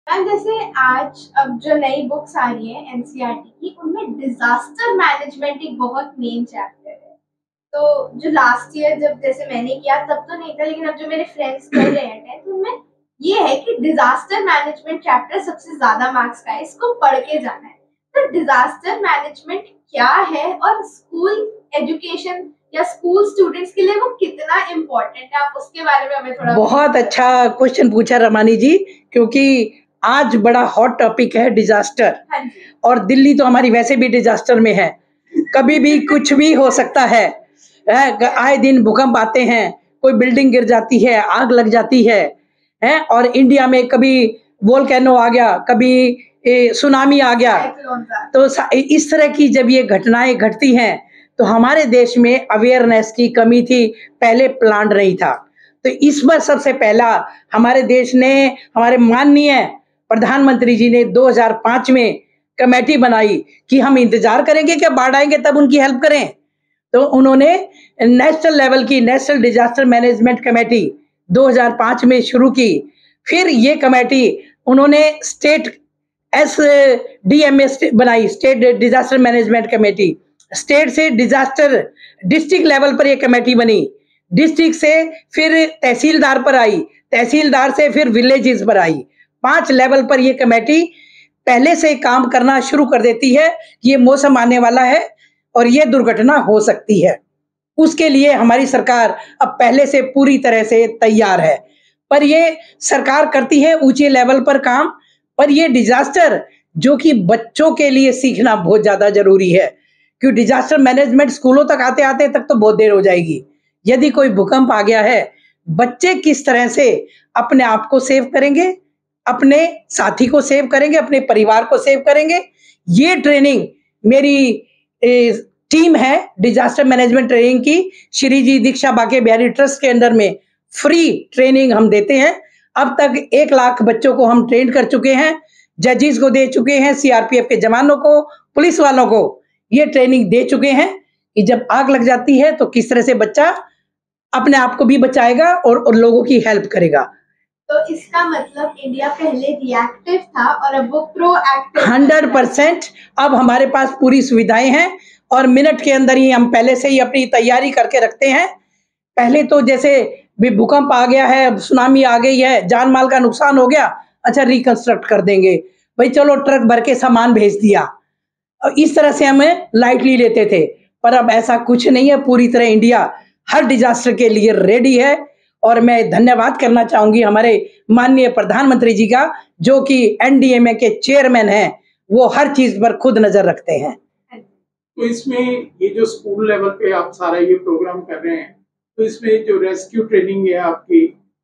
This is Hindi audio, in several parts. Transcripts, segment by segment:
जैसे आज अब जो नई बुक्स आ रही है एनसीईआरटी की, उनमें डिजास्टर मैनेजमेंट एक बहुत मेन चैप्टर है। तो जो लास्ट ईयर जब जैसे मैंने किया तब तो नहीं था, लेकिन अब जो मेरे फ्रेंड्स कर रहे हैं टेंथ, उनमें ये है कि डिजास्टर मैनेजमेंट चैप्टर सबसे ज्यादा मार्क्स का है, इसको पढ़ के जाना है। तो डिजास्टर मैनेजमेंट क्या है और स्कूल एजुकेशन या स्कूल स्टूडेंट्स के लिए वो कितना इम्पोर्टेंट है, आप उसके बारे में हमें थोड़ा। बहुत अच्छा क्वेश्चन पूछा रमानी जी, क्योंकि आज बड़ा हॉट टॉपिक है डिजास्टर। हाँ जी। और दिल्ली तो हमारी वैसे भी डिजास्टर में है, कभी भी कुछ भी हो सकता है। आए दिन भूकंप आते हैं, कोई बिल्डिंग गिर जाती है, आग लग जाती है। और इंडिया में कभी वोल्केनो आ गया, कभी सुनामी आ गया। तो इस तरह की जब ये घटनाएं घटती हैं तो हमारे देश में अवेयरनेस की कमी थी, पहले प्लान नहीं था। तो इस बार सबसे पहला हमारे देश ने, हमारे माननीय प्रधानमंत्री जी ने 2005 में कमेटी बनाई कि हम इंतजार करेंगे कि बाढ़ आएंगे तब उनकी हेल्प करें। तो उन्होंने नेशनल लेवल की नेशनल डिजास्टर मैनेजमेंट कमेटी 2005 में शुरू की। फिर ये कमेटी उन्होंने स्टेट SDMA बनाई, state disaster management committee. State से डिजास्टर डिस्ट्रिक्ट लेवल पर ये कमेटी बनी, डिस्ट्रिक्ट से फिर तहसीलदार पर आई, तहसीलदार से फिर विलेजेस पर आई। 5 लेवल पर ये कमेटी पहले से काम करना शुरू कर देती है। ये मौसम आने वाला है और ये दुर्घटना हो सकती है, उसके लिए हमारी सरकार अब पहले से पूरी तरह से तैयार है। पर ये सरकार करती है ऊंचे लेवल पर काम, पर ये डिजास्टर जो कि बच्चों के लिए सीखना बहुत ज्यादा जरूरी है, क्योंकि डिजास्टर मैनेजमेंट स्कूलों तक आते आते तक तो बहुत देर हो जाएगी। यदि कोई भूकंप आ गया है, बच्चे किस तरह से अपने आप को सेव करेंगे, अपने साथी को सेव करेंगे, अपने परिवार को सेव करेंगे, ये ट्रेनिंग मेरी टीम है डिजास्टर मैनेजमेंट ट्रेनिंग की, श्री जी दीक्षा बाके बिहारी ट्रस्ट के अंदर में फ्री ट्रेनिंग हम देते हैं। अब तक 1 लाख बच्चों को हम ट्रेन कर चुके हैं, जजेस को दे चुके हैं, सीआरपीएफ के जवानों को, पुलिस वालों को ये ट्रेनिंग दे चुके हैं कि जब आग लग जाती है तो किस तरह से बच्चा अपने आप को भी बचाएगा और लोगों की हेल्प करेगा। तो इसका मतलब इंडिया पहले रिएक्टिव था और अब वो प्रोएक्टिव। 100%। अब हमारे पास पूरी सुविधाएं हैं और मिनट के अंदर ही हम पहले से ही अपनी तैयारी करके रखते हैं। पहले तो जैसे भी भूकंप आ गया है, सुनामी आ गई है, जान माल का नुकसान हो गया, अच्छा रिकंस्ट्रक्ट कर देंगे भाई, चलो ट्रक भर के सामान भेज दिया, इस तरह से हमें लाइटली लेते थे। पर अब ऐसा कुछ नहीं है, पूरी तरह इंडिया हर डिजास्टर के लिए रेडी है। और मैं धन्यवाद करना चाहूंगी हमारे माननीय प्रधानमंत्री जी का, जो कि NDMA के चेयरमैन हैं, वो हर चीज पर खुद नजर रखते हैं। तो इसमें ये जो स्कूल लेवल पे आप सारा ये प्रोग्राम कर रहे हैं, तो इसमें जो रेस्क्यू ट्रेनिंग है आपकी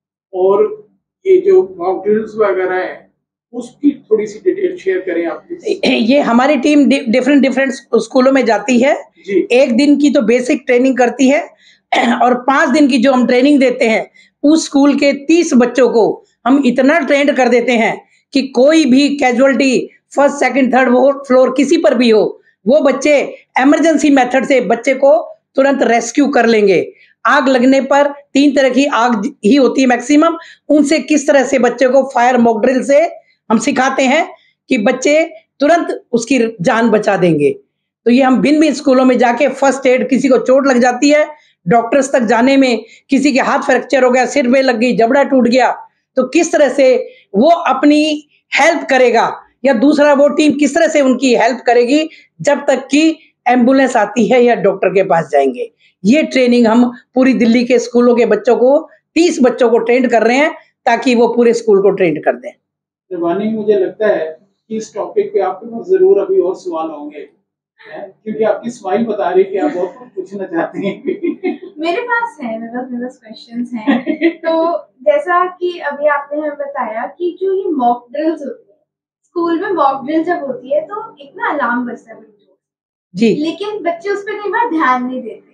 और ये जो मॉक ड्रिल्स वगैरह है, उसकी थोड़ी सी डिटेल शेयर करें आप। ये हमारी टीम डिफरेंट स्कूलों में जाती है, 1 दिन की तो बेसिक ट्रेनिंग करती है और 5 दिन की जो हम ट्रेनिंग देते हैं, उस स्कूल के 30 बच्चों को हम इतना ट्रेंड कर देते हैं कि कोई भी casualty first second third floor किसी पर भी हो, वो बच्चे इमरजेंसी मेथड से बच्चे को तुरंत रेस्क्यू कर लेंगे। आग लगने पर 3 तरह की आग ही होती है मैक्सिमम, उनसे किस तरह से बच्चे को फायर मॉक ड्रिल से हम सिखाते हैं कि बच्चे तुरंत उसकी जान बचा देंगे। तो ये हम भिन्न स्कूलों में जाके फर्स्ट एड, किसी को चोट लग जाती है, डॉक्टर्स तक जाने में किसी के हाथ फ्रैक्चर हो गया, सिर में लग गई, जबड़ा टूट गया, तो किस तरह से वो अपनी हेल्प करेगा या दूसरा वो टीम किस तरह से उनकी हेल्प करेगी जब तक कि एम्बुलेंस आती है या डॉक्टर के पास जाएंगे। ये ट्रेनिंग हम पूरी दिल्ली के स्कूलों के बच्चों को, 30 बच्चों को ट्रेंड कर रहे हैं ताकि वो पूरे स्कूल को ट्रेंड कर दें। रवानी, मुझे लगता है कि इस टॉपिक पे आपके पास जरूर अभी और सवाल होंगे, क्योंकि आपकी स्माइल बता रही है कि आप बहुत कुछ पूछना चाहते हैं। मेरे पास क्वेश्चंस हैं। तो जैसा कि अभी आपने हमें बताया कि जो ये मॉक ड्रिल्स होती है, स्कूल में मॉक ड्रिल जब होती है तो एक ना अलार्म बजता है जी, लेकिन बच्चे उस पर कई बार ध्यान नहीं देते।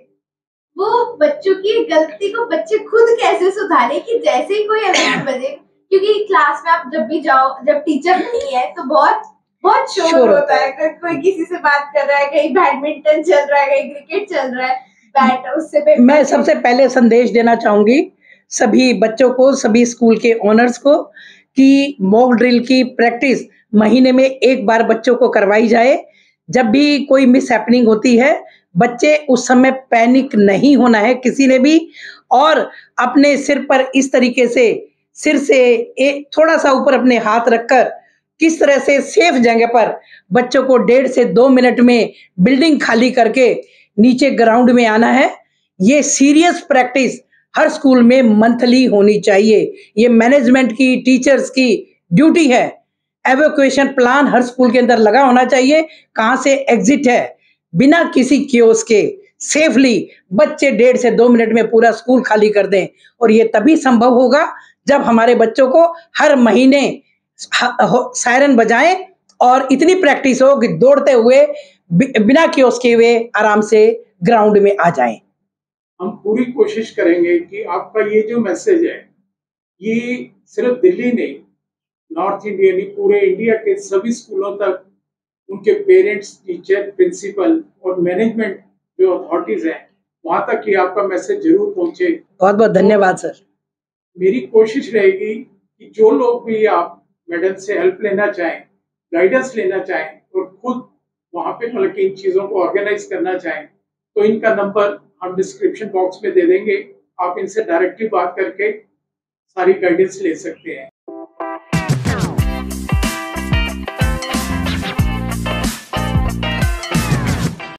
वो बच्चों की गलती को बच्चे खुद कैसे सुधारे कि जैसे ही कोई अलार्म बजे, क्योंकि क्लास में आप जब भी जाओ, जब टीचर नहीं है तो बहुत बहुत शोर होता है, कोई किसी से बात कर रहा है, कहीं बैडमिंटन चल रहा है, कहीं क्रिकेट चल रहा है, बैट उससे मैं सबसे पहले संदेश देना चाहूंगी सभी बच्चों को, सभी स्कूल के ओनर्स को, कि मॉक ड्रिल की प्रैक्टिस महीने में एक बार बच्चों को करवाई जाए। जब भी कोई मिस हैपनिंग होती है, बच्चे उस समय पैनिक नहीं होना है किसी ने भी, और अपने सिर पर इस तरीके से सिर से एक थोड़ा-सा ऊपर अपने हाथ रखकर किस तरह से सेफ जगह पर बच्चों को 1.5 से 2 मिनट में बिल्डिंग खाली करके नीचे ग्राउंड में आना है। ये सीरियस प्रैक्टिस हर स्कूल में मंथली होनी चाहिए। ये मैनेजमेंट की, टीचर्स की ड्यूटी है। एवैक्यूएशन प्लान हर स्कूल के अंदर लगा होना चाहिए, कहाँ से एग्जिट है, बिना किसी कियोस्क के सेफली बच्चे 1.5 से 2 मिनट में पूरा स्कूल खाली कर दें। और ये तभी संभव होगा जब हमारे बच्चों को हर महीने सायरन बजाएं और इतनी प्रैक्टिस हो कि दौड़ते हुए बिना कियोस्क के हुए आराम से ग्राउंड में आ जाएं। हम पूरी कोशिश करेंगे कि आपका ये जो मैसेज है, ये सिर्फ दिल्ली नहीं, नॉर्थ इंडिया नहीं, पूरे इंडिया के सभी स्कूलों तक उनके पेरेंट्स, टीचर, प्रिंसिपल और मैनेजमेंट जो अथॉरिटीज हैं, वहां तक कि आपका मैसेज जरूर पहुंचे। बहुत बहुत धन्यवाद सर। मेरी कोशिश रहेगी कि जो लोग भी आप मैडम से हेल्प लेना चाहें, गाइडेंस लेना चाहें और खुद वहां पे मतलब कि इन चीजों को ऑर्गेनाइज करना चाहें, तो इनका नंबर हम डिस्क्रिप्शन बॉक्स में दे देंगे। आप इनसे डायरेक्टली बात करके सारी गाइडेंस ले सकते हैं।